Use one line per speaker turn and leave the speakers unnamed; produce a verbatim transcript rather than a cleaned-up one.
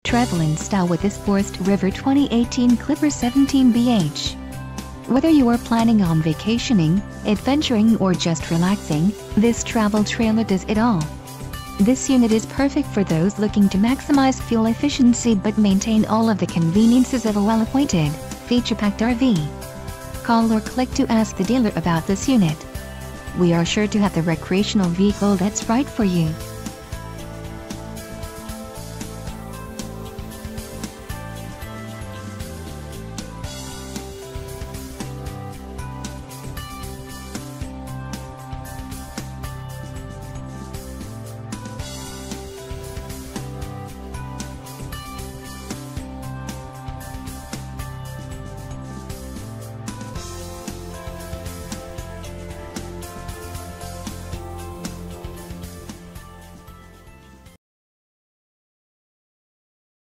Travel in style with this Forest River twenty eighteen Clipper seventeen B H. Whether you are planning on vacationing, adventuring or just relaxing, this travel trailer does it all. This unit is perfect for those looking to maximize fuel efficiency but maintain all of the conveniences of a well-appointed, feature-packed R V. Call or click to ask the dealer about this unit. We are sure to have the recreational vehicle that's right for you.